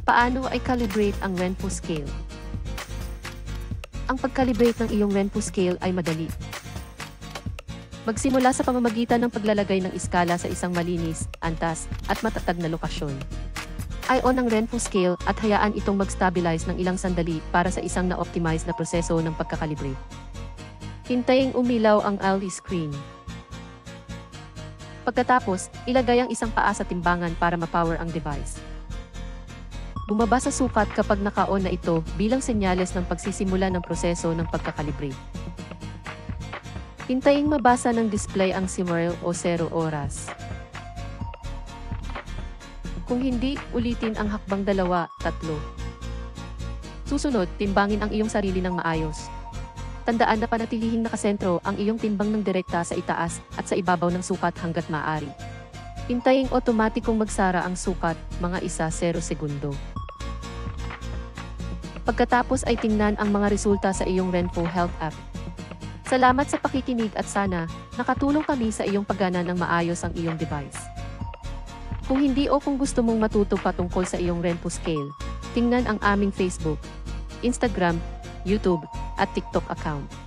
Paano ay calibrate ang Renpho scale? Ang pag-calibrate ng iyong Renpho scale ay madali. Magsimula sa pamamagitan ng paglalagay ng iskala sa isang malinis, antas, at matatag na lokasyon. I-on ang Renpho scale at hayaan itong mag-stabilize ng ilang sandali para sa isang na-optimize na proseso ng pagkakalibrate. Hintayin umilaw ang LED screen. Pagkatapos, ilagay ang isang paa sa timbangan para ma-power ang device. Bumaba sa sukat kapag naka-on na ito bilang senyales ng pagsisimula ng proseso ng pagkakalibrate. Hintayin mabasa ng display ang 0 o 0 oras. Kung hindi, ulitin ang hakbang 2, 3. Susunod, timbangin ang iyong sarili ng maayos. Tandaan na panatilihing nakasentro ang iyong timbang ng direkta sa itaas at sa ibabaw ng sukat hanggat maaari. Hintaying otomatikong magsara ang sukat, mga 1-0 segundo. Pagkatapos ay tingnan ang mga resulta sa iyong Renpho Health app. Salamat sa pakikinig at sana, nakatulong kami sa iyong paggana ng maayos ang iyong device. Kung hindi o kung gusto mong matuto patungkol sa iyong Renpho scale, tingnan ang aming Facebook, Instagram, YouTube, at TikTok account.